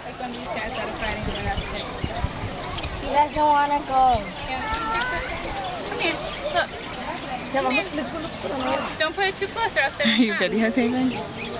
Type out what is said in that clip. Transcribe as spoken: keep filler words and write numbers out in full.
Like when these guys started fighting over that stick. You guys don't want to go. Come here. Look. Come here. Don't put it too close or else they Are won't you come. videotaping?